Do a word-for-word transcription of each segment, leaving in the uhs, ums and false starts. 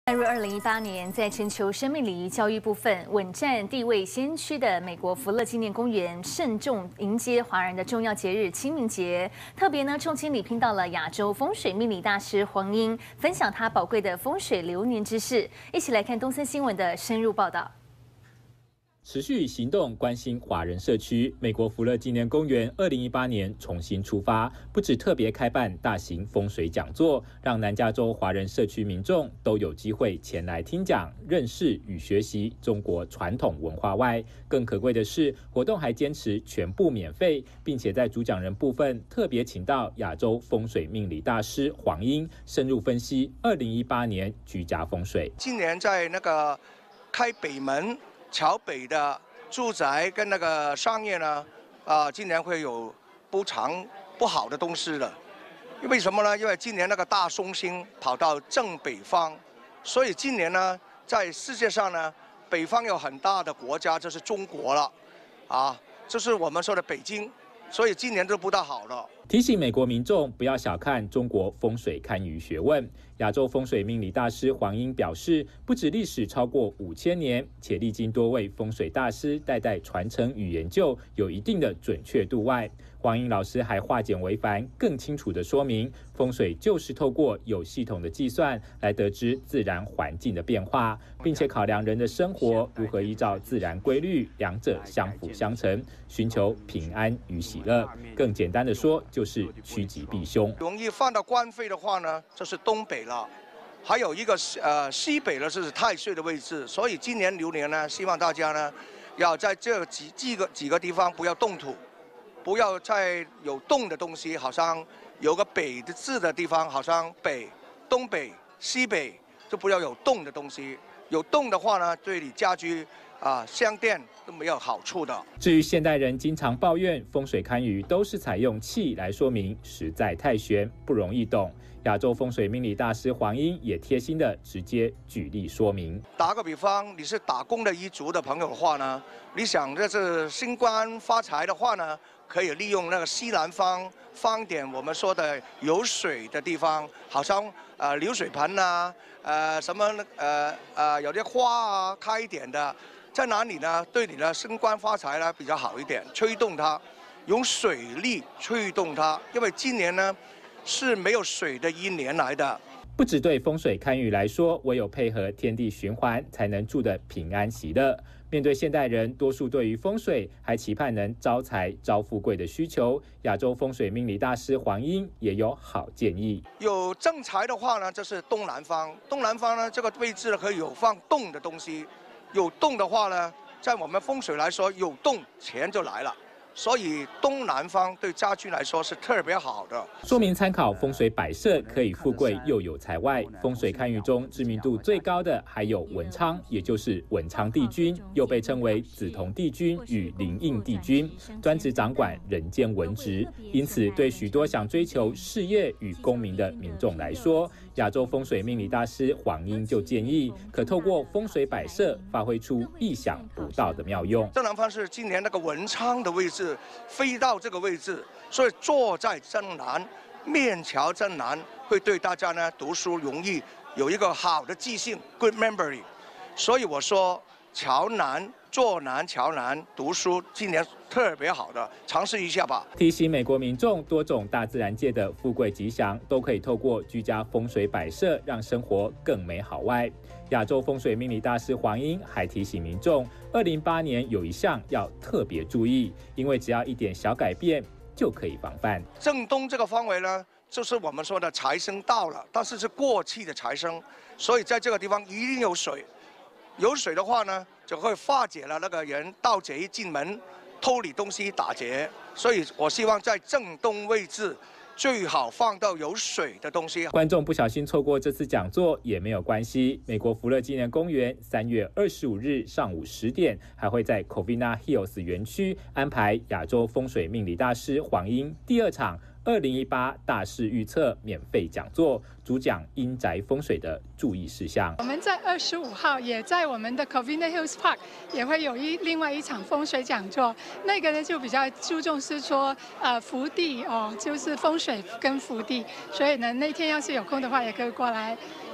迈入二零一八年，在全球生命礼仪教育部分稳占地位先驱的美国福乐纪念公园，慎重迎接华人的重要节日清明节。特别呢，重金礼聘到了亚洲风水命理大师黄英，分享他宝贵的风水流年知识。一起来看东森新闻的深入报道。 持续行动，关心华人社区。美国福乐纪念公园二零一八年重新出发，不止特别开办大型风水讲座，让南加州华人社区民众都有机会前来听讲、认识与学习中国传统文化外，更可贵的是，活动还坚持全部免费，并且在主讲人部分特别请到亚洲风水命理大师黄英，深入分析二零一八年居家风水。 今年在那个开北门 桥北的住宅跟那个商业呢，啊、呃，今年会有不常不好的东西了。因为什么呢？因为今年那个大松星跑到正北方，所以今年呢，在世界上呢，北方有很大的国家，就是中国了，啊，这是我们说的北京，所以今年都不大好了。 提醒美国民众不要小看中国风水堪舆学问。亚洲风水命理大师黄英表示，不止历史超过五千年，且历经多位风水大师代代传承与研究，有一定的准确度外，黄英老师还化简为繁，更清楚地说明，风水就是透过有系统的计算来得知自然环境的变化，并且考量人的生活如何依照自然规律，两者相辅相成，寻求平安与喜乐。更简单的说， 就是趋吉避凶。 容易犯到官非的话呢，就是东北了，还有一个呃西北呢是太岁的位置，所以今年流年呢，希望大家呢要在这几几个几个地方不要动土，不要再有动的东西，好像有个北的字的地方，好像北、东北、西北就不要有动的东西，有动的话呢，对你家居 啊，香电都没有好处的。 至于现代人经常抱怨风水堪舆都是采用气来说明，实在太玄，不容易懂。亚洲风水命理大师黄英也贴心的直接举例说明。 打个比方，你是打工的一族的朋友的话呢，你想这是升官发财的话呢，可以利用那个西南方方点我们说的有水的地方，好像呃流水盆啊，呃什么呃呃有些花啊开一点的。 在哪里呢？对你的升官发财呢比较好一点，推动它，用水力推动它，因为今年呢是没有水的一年来的。 不只对风水堪舆来说，唯有配合天地循环，才能住得平安喜乐。面对现代人多数对于风水还期盼能招财招富贵的需求，亚洲风水命理大师黄英也有好建议。 有正财的话呢，就是东南方，东南方呢这个位置可以有放动的东西。 有动的话呢，在我们风水来说，有动钱就来了，所以东南方对家居来说是特别好的。 说明参考风水摆设可以富贵又有财外。风水堪舆中知名度最高的还有文昌，也就是文昌帝君，又被称为紫铜帝君与灵应帝君，专职掌管人间文职。因此，对许多想追求事业与功名的民众来说， 亚洲风水命理大师黄英就建议，可透过风水摆设发挥出意想不到的妙用。 正南方是今年那个文昌的位置，飞到这个位置，所以坐在正南，面朝正南，会对大家呢读书容易有一个好的记性 ，good memory。所以我说，朝南、坐南、朝南读书，今年 特别好的，尝试一下吧。 提醒美国民众，多种大自然界的富贵吉祥都可以透过居家风水摆设，让生活更美好外，亚洲风水命理大师黄英还提醒民众，二零一八年有一项要特别注意，因为只要一点小改变就可以防范。 正东这个方位呢，就是我们说的财生到了，但是是过气的财生，所以在这个地方一定有水。有水的话呢，就会化解了那个人盗贼进门 偷你东西打劫，所以我希望在正东位置最好放到有水的东西。 观众不小心错过这次讲座也没有关系，美国福乐纪念公园三月二十五日上午十点，还会在 Covina Hills 园区安排亚洲风水命理大师黄英第二场 二零一八大师预测免费讲座，主讲阴宅风水的注意事项。 我们在二十五号也在我们的 Covina Hills Park 也会有一另外一场风水讲座，那个呢就比较注重是说呃福地哦，就是风水跟福地，所以呢那天要是有空的话也可以过来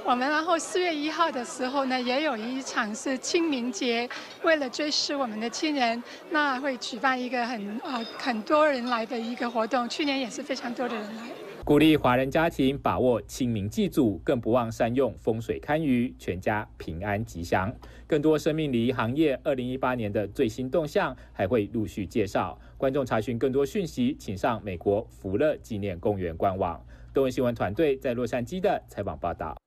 我们然后四月一号的时候呢，也有一场是清明节，为了追思我们的亲人，那会举办一个很呃很多人来的一个活动，去年也是非常多的人来。 鼓励华人家庭把握清明祭祖，更不忘善用风水堪舆，全家平安吉祥。更多生命礼仪行业二零一八年的最新动向还会陆续介绍。观众查询更多讯息，请上美国福乐纪念公园官网。东文新闻团队在洛杉矶的采访报道。